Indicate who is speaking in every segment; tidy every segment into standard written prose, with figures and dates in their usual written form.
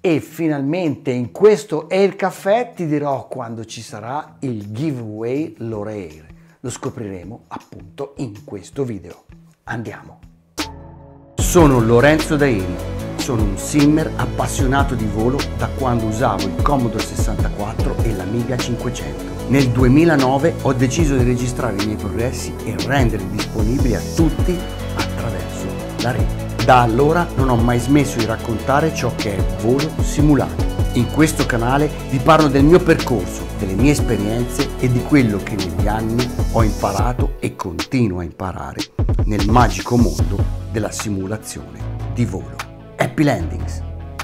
Speaker 1: e finalmente in questo Air Caffè ti dirò quando ci sarà il giveaway Lorair. Lo scopriremo appunto in questo video. Andiamo! Sono Lorenzo Dairi, sono un simmer appassionato di volo da quando usavo il Commodore 64 e l'Amiga 500. Nel 2009 ho deciso di registrare i miei progressi e renderli disponibili a tutti attraverso la rete. Da allora non ho mai smesso di raccontare ciò che è volo simulato. In questo canale vi parlo del mio percorso, delle mie esperienze e di quello che negli anni ho imparato e continuo a imparare nel magico mondo della simulazione di volo. Happy Landings!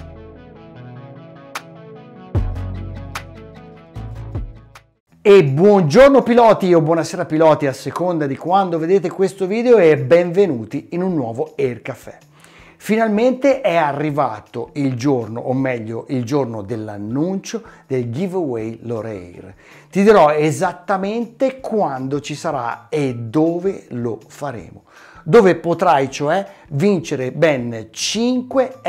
Speaker 1: E buongiorno piloti o buonasera piloti a seconda di quando vedete questo video e benvenuti in un nuovo Air Caffè. Finalmente è arrivato il giorno, o meglio il giorno dell'annuncio del giveaway Lorair. Ti dirò esattamente quando ci sarà e dove lo faremo. Dove potrai cioè vincere ben 5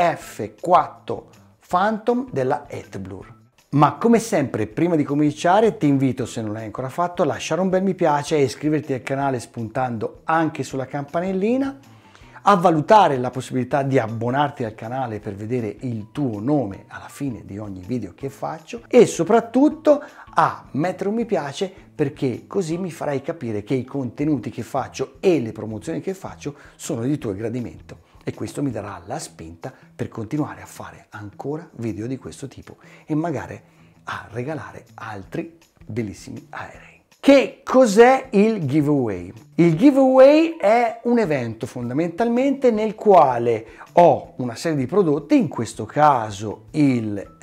Speaker 1: F4 Phantom della HeatBlur. Ma come sempre, prima di cominciare ti invito, se non l'hai ancora fatto, a lasciare un bel mi piace e iscriverti al canale spuntando anche sulla campanellina, a valutare la possibilità di abbonarti al canale per vedere il tuo nome alla fine di ogni video che faccio e soprattutto a mettere un mi piace, perché così mi farai capire che i contenuti che faccio e le promozioni che faccio sono di tuo gradimento. E questo mi darà la spinta per continuare a fare ancora video di questo tipo e magari a regalare altri bellissimi aerei. Che cos'è il giveaway? Il giveaway è un evento fondamentalmente nel quale ho una serie di prodotti, in questo caso il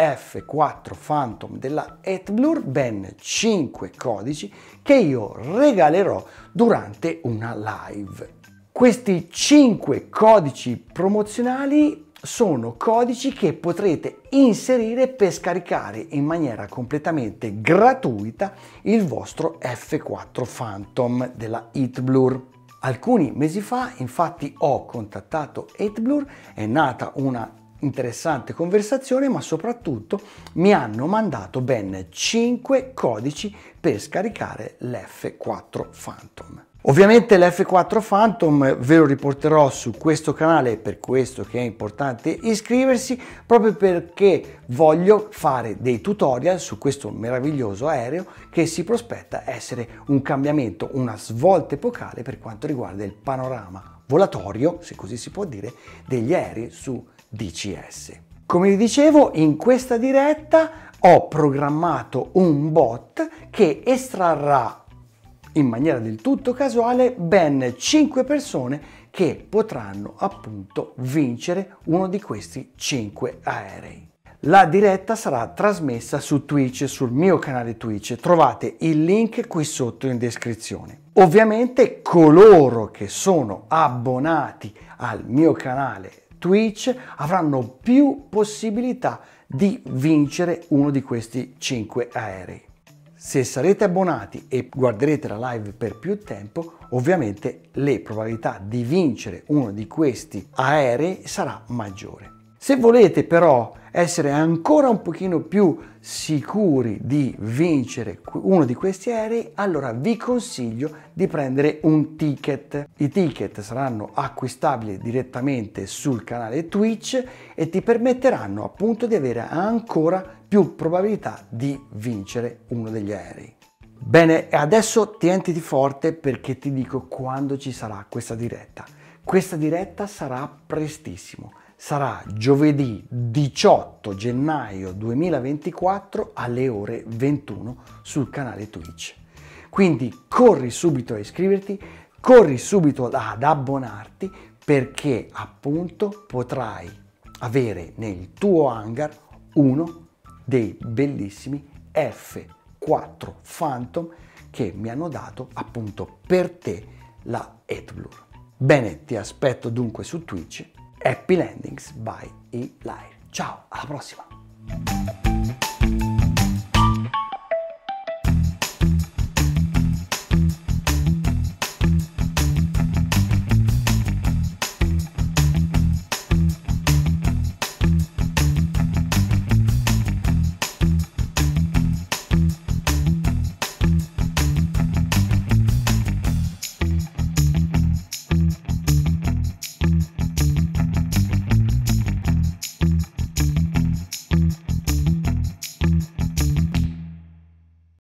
Speaker 1: F4 Phantom della HeatBlur, ben 5 codici che io regalerò durante una live. Questi 5 codici promozionali sono codici che potrete inserire per scaricare in maniera completamente gratuita il vostro F4 Phantom della HeatBlur. Alcuni mesi fa infatti ho contattato HeatBlur, è nata una interessante conversazione, ma soprattutto mi hanno mandato ben 5 codici per scaricare l'F4 Phantom. Ovviamente l'F4 Phantom ve lo riporterò su questo canale, per questo che è importante iscriversi, proprio perché voglio fare dei tutorial su questo meraviglioso aereo che si prospetta essere un cambiamento, una svolta epocale per quanto riguarda il panorama volatorio, se così si può dire, degli aerei su DCS. Come vi dicevo, in questa diretta ho programmato un bot che estrarrà in maniera del tutto casuale ben 5 persone che potranno appunto vincere uno di questi 5 aerei. La diretta sarà trasmessa su Twitch, sul mio canale Twitch, trovate il link qui sotto in descrizione. Ovviamente coloro che sono abbonati al mio canale Twitch avranno più possibilità di vincere uno di questi 5 aerei. Se sarete abbonati e guarderete la live per più tempo, ovviamente le probabilità di vincere uno di questi aerei sarà maggiore. Se volete però essere ancora un pochino più sicuri di vincere uno di questi aerei, allora vi consiglio di prendere un ticket. I ticket saranno acquistabili direttamente sul canale Twitch e ti permetteranno appunto di avere ancora più probabilità di vincere uno degli aerei. Bene, adesso tientiti forte perché ti dico quando ci sarà questa diretta. Questa diretta sarà prestissimo. Sarà giovedì 18 gennaio 2024 alle ore 21 sul canale Twitch. Quindi corri subito a iscriverti, corri subito ad abbonarti, perché appunto potrai avere nel tuo hangar uno dei bellissimi F4 Phantom che mi hanno dato appunto per te la HeatBlur. Bene, ti aspetto dunque su Twitch. Happy Landings by eLive. Ciao, alla prossima!